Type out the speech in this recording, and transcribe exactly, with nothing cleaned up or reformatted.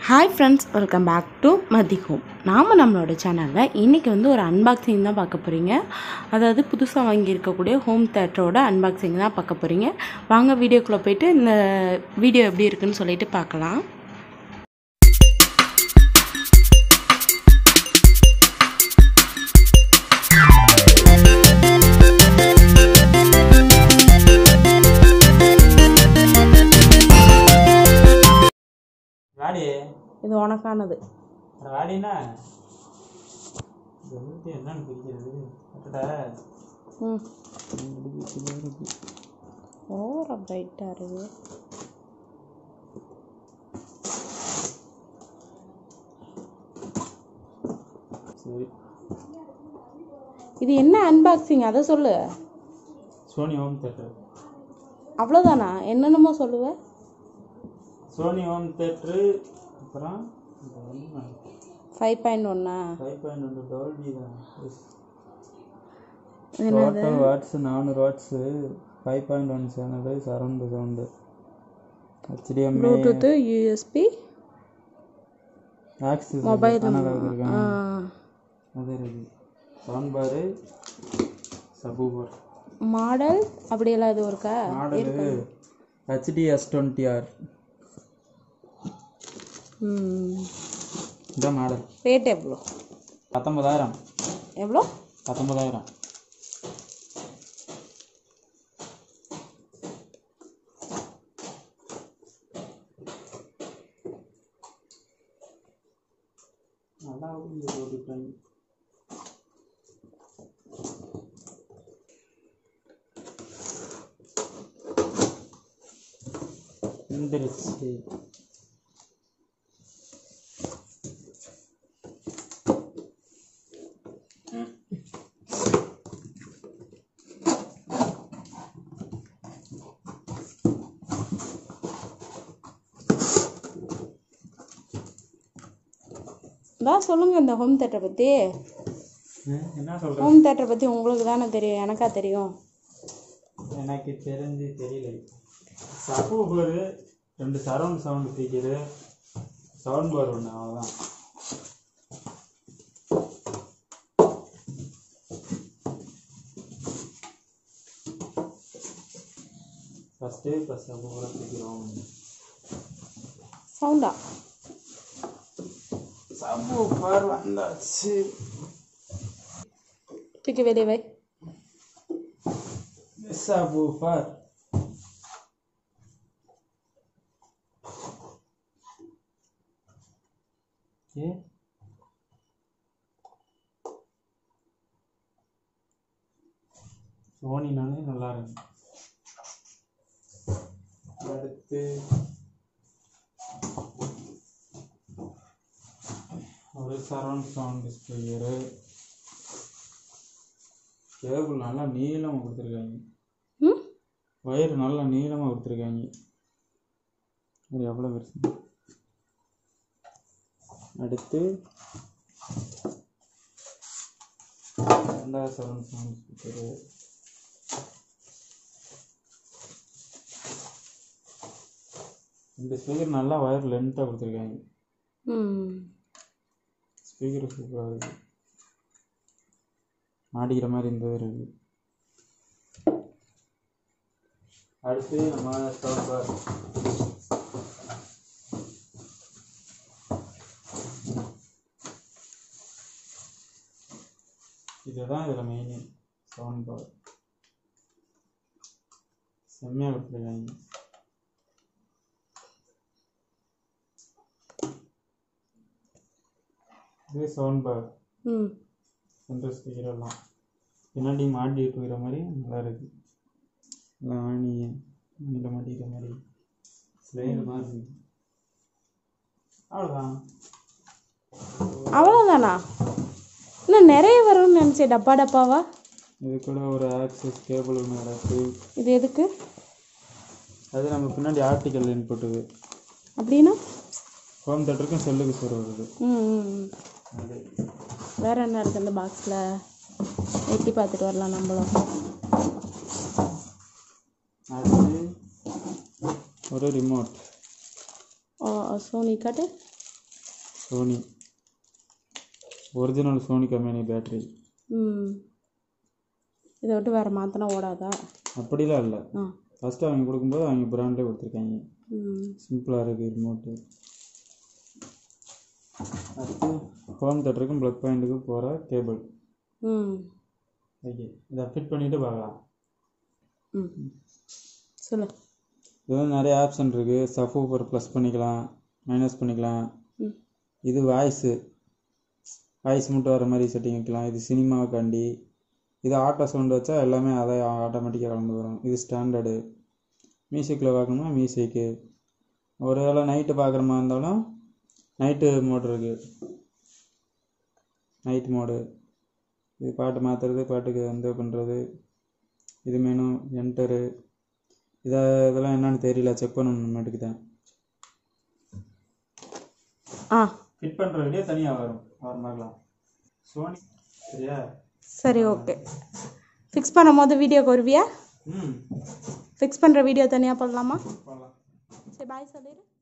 Hi friends, welcome back to Madhi Home. நாம நம்மளோட சேனல்ல இன்னைக்கு வந்து ஒரு அன்பாக்சிங் தான் பார்க்க போறீங்க. அதாவது புதுசா வாங்கி இருக்கக்கூடிய ஹோம் தியேட்டரோட அன்பாக்சிங் தான் பார்க்க போறீங்க. வாங்க வீடியோக்குள்ள போய்ட்டு இந்த வீடியோ எப்படி இருக்குன்னு சொல்லிட்டு பார்க்கலாம். வாடி இது உனக்கானது. வாடினா இது என்னன்னு பிடிக்கிறது அடடா ம் ஓவரா பிரைட்டா இருக்கு. சரி இது என்ன அன்பாக்சிங் அத சொல்லு. Sony home theatre. அவ்வளவுதானா? என்னன்னமோ சொல்லுவே. சோனி ஹோம் தியேட்டர் அப்புறம் five point one ஆ five point one டால்பி தான். என்னது? Total watts four hundred watts five point one channel surround sound H D M I Bluetooth U S B access mobile இருக்கு. அது இருக்கு. Sound bar subwoofer model அப்படி எல்லாம் இது இருக்கா? Model H T S twenty R. ம் இந்த model rate எவ்வளோ? பத்தொன்பதாயிரம். எவ்வளோ? பத்தொன்பதாயிரம். நல்லா ஒரு டைம் இந்திரிச்சு தான் சொல்லுங்க இந்த ஹோம் தியேட்டரை பற்றி. என்ன சொல்கிறேன்? ஹோம் தியேட்டரை பற்றி உங்களுக்கு தானே தெரியும், எனக்கா தெரியும்? எனக்கு தெரிஞ்சு தெரியல. சப்வூஃபர் ரெண்டு surround sound speaker sound bar ஒன்று அவ்வளோதான். ஃபஸ்ட்டு இப்போ சப்வூஃபரை தூக்கிறோம். சவுண்டா? சப்வூஃபர் வந்தாச்சு. தூக்கி வெளியே வை. சப்வூஃபர் ஏ சோனினாலே நல்லா இருக்கு. அடுத்து ஒரு சரவுண்ட் சவுண்ட் ஸ்பீக்கரு. கேபிள் நல்லா நீளமாக கொடுத்துருக்காங்க. ஒயர் நல்லா நீளமாக கொடுத்துருக்காங்க. இது எவ்வளோ பெருசு. அடுத்து ரெண்டாவது சரவுண்ட் சவுண்ட் ஸ்பீக்கரு. இந்த ஸ்பீக்கர் நல்லா ஒயர் லென்த்தாக கொடுத்துருக்காங்க. ஸ்பீக்கர் சூப்பராக இருக்குது. மாட்டிக்கிற மாதிரி இந்த இருக்குது. அடுத்து நம்ம சவுண்ட் பார். இதுதான் இதில் மெயின் சவுண்ட் பார். செம்மையாக கொடுத்துருக்காங்க. இது சவுண்ட் பார். ம் சென்ட்ரல் ஸ்பீக்கர் எல்லாம் பின்னாடி மாட்டிட்டு இருக்கிற மாதிரி நல்லா இருக்கு. எல்லாம் ஆணி ஆணியில் மாட்டிக்கிற மாதிரி ஸ்லைடு மாதிரி இருக்கு. அவ்வளோதான். அவ்வளோதானா? இன்னும் நிறைய வரும்னு நினச்சேன். டப்பா டப்பாவா? இது கூட ஒரு ஆக்சஸ் கேபிள் ஒன்று கிடக்கு. இது எதுக்கு? அது நம்ம பின்னாடி ஆர்டிக்கல் இன்புட்டுது. அப்படின்னா ஹோம் தியேட்டருக்கும் செல்லுக்கு சொல்ல வருது. ம் ம் அது வேறு என்ன இருக்குது இந்த பாக்ஸில்? எட்டி பார்த்துட்டு வரலாம் நம்மளும். அடுத்து ஒரு ரிமோட். சோனி காட்டு. Sony original Sony company battery. ம் இதை விட்டு வேறு மாற்றினா ஓடாதா? அப்படிலாம் இல்லை. ஆ ஃபஸ்ட்டு அவங்க கொடுக்கும்போது அவங்க பிராண்டே கொடுத்துருக்காங்க. ம் சிம்பிளாக இருக்குது ரிமோட்டு. அடுத்து ஹோம் தேட்டருக்கும் ப்ளக் பாயிண்ட்டுக்கும் போகிற கேபிள். ம் ஓகே, இதை ஃபிட் பண்ணிவிட்டு பார்க்கலாம். ம் சொல்லு. இது வந்து நிறைய ஆப்ஷன் இருக்குது. சப்வூஃபர் ப்ளஸ் பண்ணிக்கலாம், மைனஸ் பண்ணிக்கலாம். ம் இது வாய்ஸு வாய்ஸ் மட்டும் வர மாதிரி செட்டிங் வைக்கலாம். இது சினிமாவுக்காண்டி. இது ஆட்டோ சவுண்டு வச்சா எல்லாமே அதை ஆட்டோமேட்டிக்காக கலந்து வரும். இது ஸ்டாண்டர்டு. மியூசிக்கில் பார்க்கணும்னா மியூசிக்கு. ஒரு வேளை நைட்டு பார்க்குற மாதிரி இருந்தாலும் நைட்டு மோடு இருக்குது. Night mode. இது பாட்டு மாற்றுறது, பாட்டுக்கு வந்து பண்ணுறது. இது மெனு, என்டரு. இதை இதெல்லாம் என்னன்னு தெரியல, செக் பண்ணணும் மட்டுக்கு தான். ஆ ஃபிட் பண்ணுற வீடியோ தனியாக வரும், வர மாதிரிலாம். சோனி சரியா? சரி ஓகே. ஃபிக்ஸ் பண்ணும் போது வீடியோக்கு வருவியா? ம் ஃபிக்ஸ் பண்ணுற வீடியோ தனியாக போடலாமா? போடலாம். சரி பாய் சொல்லிடு.